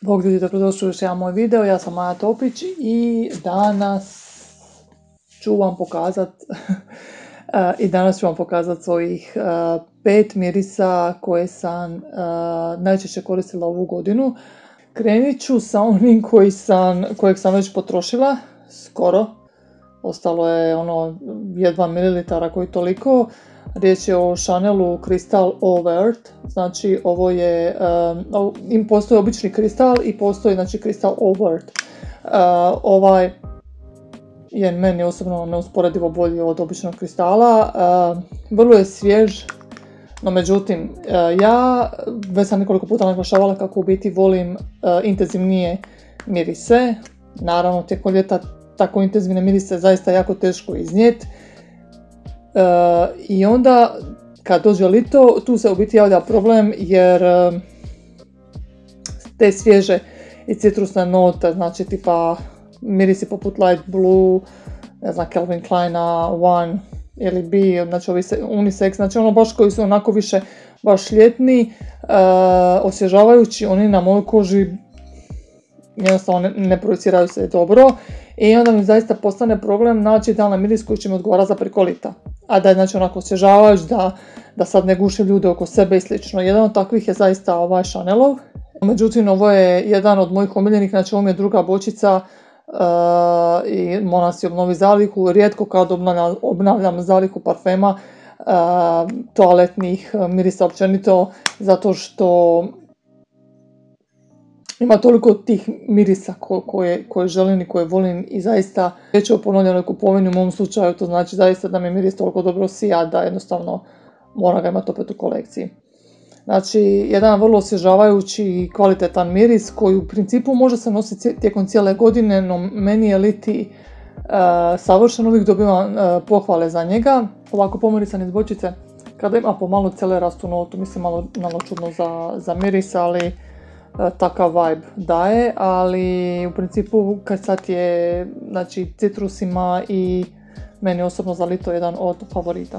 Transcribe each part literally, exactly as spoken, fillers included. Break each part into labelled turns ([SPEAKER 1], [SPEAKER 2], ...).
[SPEAKER 1] Bog ljudi, dobrodošli u još jedan moj video, ja sam Maja Topić i danas ću vam pokazat i danas ću vam pokazat svojih uh, pet mirisa koje sam uh, najčešće koristila ovu godinu. Krenit ću sa onim koji sam, kojeg sam već potrošila, skoro. Ostalo je ono jedva mililitara koji toliko. Riječ je o Chanelu Crystal Overt, znači ovo je, um, im postoji obični kristal i postoji znači Crystal Overt. Uh, ovaj je meni osobno neusporedivo bolji od običnog kristala, uh, vrlo je svjež, no međutim uh, ja već sam nekoliko puta naglašavala kako u biti volim uh, intenzivnije mirise. Naravno tijekom ljeta tako intenzivne mirise zaista jako teško iznijeti. Uh, I onda kad dođe lito tu se u biti javlja problem jer uh, te svježe i citrusne note, znači tipa mirisi poput Light Blue, ne znam, Calvin Kleina One ili B, znači ovi unisex, znači ono baš koji su onako više baš ljetni, uh, osvježavajući, oni na mojoj koži jednostavno ne, ne projiciraju se dobro i onda mi zaista postane problem naći da li miris koji će mi odgovara za preko lita, a da je znači onako osvježavajući, da, da sad ne guši ljude oko sebe i slično. Jedan od takvih je zaista ovaj Chanelov, međutim ovo je jedan od mojih omiljenih, znači ovo mi je druga bočica uh, i moram si obnovi zalihu, rijetko kad obnavljam, obnavljam zalihu parfema, uh, toaletnih mirisa općenito, zato što ima toliko tih mirisa ko, koje, koje želim i koje volim i zaista riječ je o ponovljenoj kupovini u mom slučaju, to znači zaista da mi miris toliko dobro sija da jednostavno moram ga imati opet u kolekciji. Znači, jedan vrlo osvježavajući i kvalitetan miris koji u principu može se nositi tijekom cijele godine, no meni je liti uh, savršen, uvijek dobivam uh, pohvale za njega. Ovako pomirisan iz bočice, kada ima pomalo celerastu notu, mislim malo, malo čudno za, za miris, ali takav vibe daje, ali u principu kad sad je znači citrusima i meni osobno za lito jedan od favorita.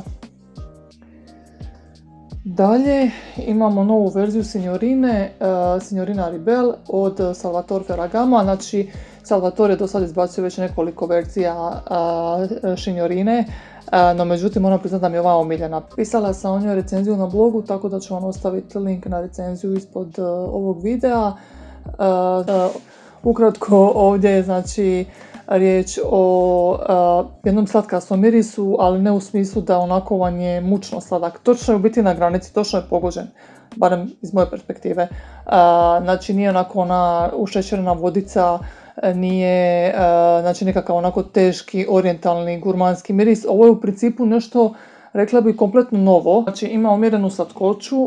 [SPEAKER 1] Dalje imamo novu verziju Signorine, uh, Signorina Rebel od Salvatore Ferragamo, znači Salvatore je do sad izbacio već nekoliko verzija uh, Signorine, uh, no međutim moram priznati da mi je ova omiljena. Pisala sam o njoj recenziju na blogu, tako da ću vam ostaviti link na recenziju ispod uh, ovog videa. Uh, uh, ukratko ovdje je znači riječ o uh, jednom slatkastom mirisu, ali ne u smislu da onako vam je mučno sladak. Točno je u biti na granici, točno je pogođen, barem iz moje perspektive. Uh, znači nije onako ona ušećerena vodica, nije uh, znači nekakav onako teški orijentalni gurmanski miris. Ovo je u principu nešto, rekla bih, kompletno novo. Znači ima umjerenu slatkoću,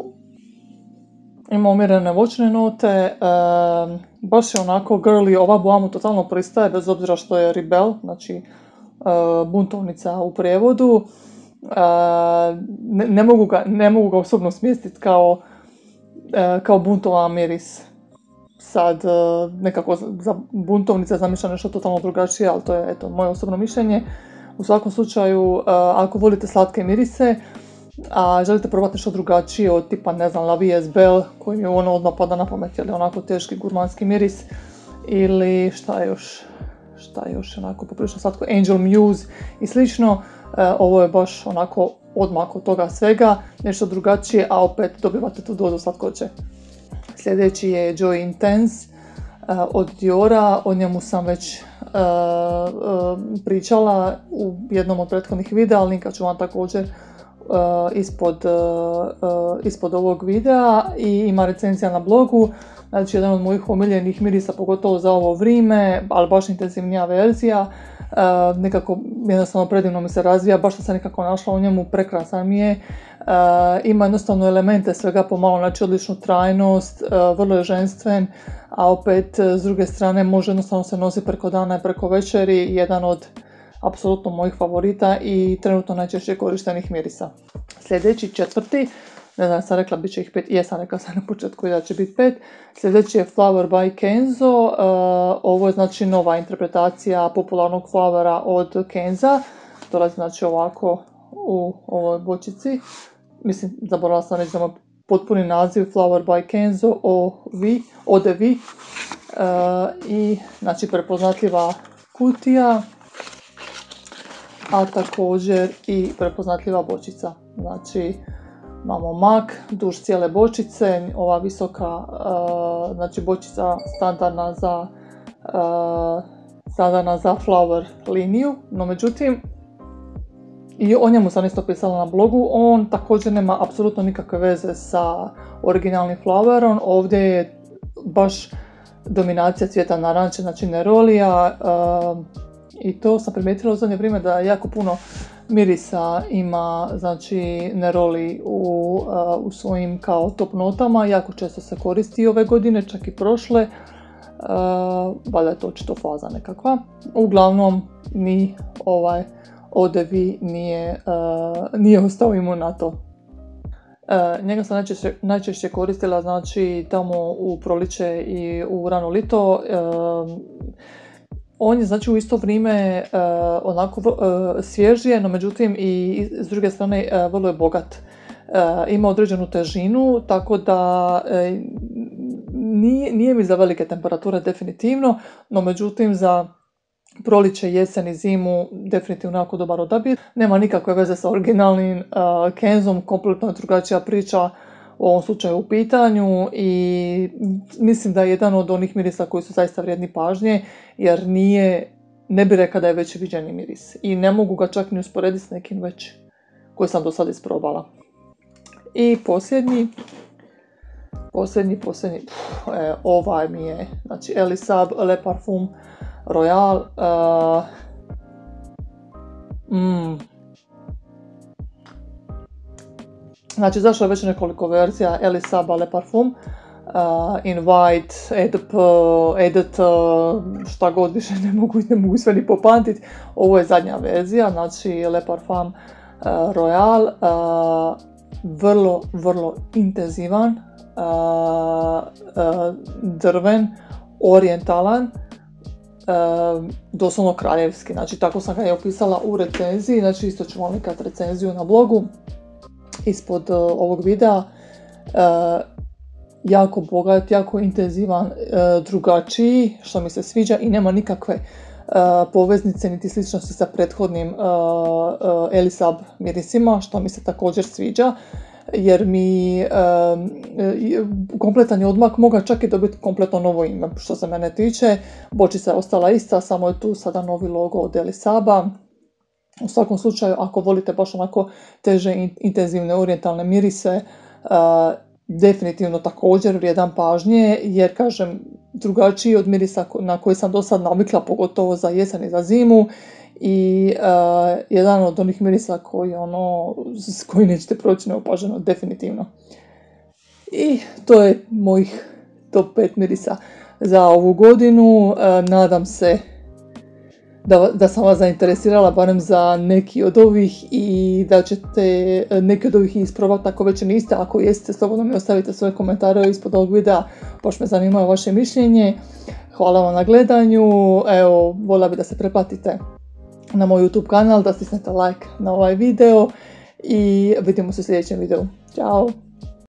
[SPEAKER 1] ima umjerene voćne note, uh, baš je onako girly, ova boja mu totalno pristaje bez obzira što je Rebel, znači uh, buntovnica u prijevodu. Uh, ne, ne, mogu ga, ne mogu ga osobno smjestiti kao, uh, kao buntovan miris. Sad uh, nekako za buntovnica zamišljam nešto totalno drugačije, ali to je eto moje osobno mišljenje. U svakom slučaju, uh, ako volite slatke mirise, a želite probati nešto drugačije od tipa, ne znam, La Vie est Belle, koji mi ono odmah pada na pamet, jer je onako teški gurmanski miris, ili šta je još, šta je još onako poprilično slatko, Angel Muse i slično, e, ovo je baš onako odmah od toga svega, nešto drugačije, a opet dobivate tu dozu slatkoće. Sljedeći je Joy Intense e, od Diora, o njemu sam već e, e, pričala u jednom od prethodnih videa, ali linka ću vam također Uh, ispod, uh, uh, ispod ovog videa i ima recenzija na blogu, znači jedan od mojih omiljenih mirisa pogotovo za ovo vrijeme, ali baš intenzivnija verzija, uh, nekako jednostavno predivno mi se razvija, baš sam se nekako našla u njemu, prekrasan mi je, uh, ima jednostavno elemente svega pomalo, znači odličnu trajnost, uh, vrlo je ženstven, a opet s druge strane može jednostavno se nositi preko dana i preko večeri, jedan od apsolutno mojih favorita i trenutno najčešće korištenih mirisa. Sljedeći, četvrti, ne znam, sam rekla bit će ih pet, jesam rekla sam na početku da će biti pet. Sljedeći je Flower by Kenzo, uh, ovo je znači nova interpretacija popularnog flowera od Kenza, dolazi znači ovako u ovoj bočici. Mislim, zaboravila sam reći da potpuni naziv Flower by Kenzo Eau de Vie uh, i znači prepoznatljiva kutija, a također i prepoznatljiva bočica. Znači imamo mak duž cijele bočice, ova visoka uh, znači bočica standardna za uh, standardna za flower liniju, no međutim i o njemu sam isto pisala na blogu, on također nema apsolutno nikakve veze sa originalnim flowerom. Ovdje je baš dominacija cvijeta naranče, znači nerolija, uh, i to sam primijetila u zadnje vrijeme da jako puno mirisa ima, znači neroli u, uh, u svojim kao top notama, jako često se koristi ove godine, čak i prošle, uh, valjda je to očito faza nekakva. Uglavnom ni ovaj Eau de Vie nije, uh, nije ostao imun na to. Uh, njega sam najčešće, najčešće koristila znači tamo u proliče i u rano lito. Uh, on je znači u isto vrijeme uh, onako uh, svježije, no međutim i s druge strane uh, vrlo je bogat. Uh, ima određenu težinu, tako da uh, nije, nije mi za velike temperature definitivno, no međutim za proliče, jesen i zimu definitivno jako dobar odabir. Nema nikakve veze sa originalnim uh, Kenzom, kompletno je drugačija priča u ovom slučaju u pitanju i mislim da je jedan od onih mirisa koji su zaista vrijedni pažnje, jer nije, ne bi rekao da je već viđeni miris i ne mogu ga čak ni usporediti s nekim već koji sam do sada isprobala. I posljednji, posljednji, posljednji, pff, e, ovaj mi je, znači Elisab Le Parfum Royal. Uh, mm. Znači, zašlo je već nekoliko verzija Elisab Le Parfum, uh, in white, edp, edit, šta god više ne mogu, ne mogu sve ni popamtiti. Ovo je zadnja verzija, znači Le Parfum uh, Royal, uh, vrlo, vrlo intenzivan, uh, uh, drven, orijentalan, Uh, doslovno kraljevski, znači tako sam ga je opisala u recenziji, znači isto ću vam linkati recenziju na blogu ispod uh, ovog videa. Uh, jako bogat, jako intenzivan, uh, drugačiji, što mi se sviđa i nema nikakve uh, poveznice niti sličnosti sa prethodnim uh, uh, Elisab mirisima, što mi se također sviđa. Jer mi um, kompletan je odmak, moga čak i dobiti kompletno novo ime što se mene tiče. Bočica je ostala ista, samo je tu sada novi logo od Elisaba. U svakom slučaju, ako volite baš onako teže intenzivne orijentalne mirise, uh, definitivno također vrijedan pažnje, jer kažem, drugačiji od mirisa na koji sam do sad navikla, pogotovo za jesen i za zimu. I uh, jedan od onih mirisa koji ono, s koji nećete proći neopaženo, definitivno. I to je mojih top pet mirisa za ovu godinu. Uh, nadam se da, da sam vas zainteresirala barem za neki od ovih i da ćete neki od ovih isprobati ako već niste. Ako jeste, slobodno mi ostavite svoje komentare ispod ovog videa, baš me zanima vaše mišljenje. Hvala vam na gledanju, evo, voljela bi da se pretplatite na moj YouTube kanal, da stisnete like na ovaj video i vidimo se u sljedećem videu. Ćao!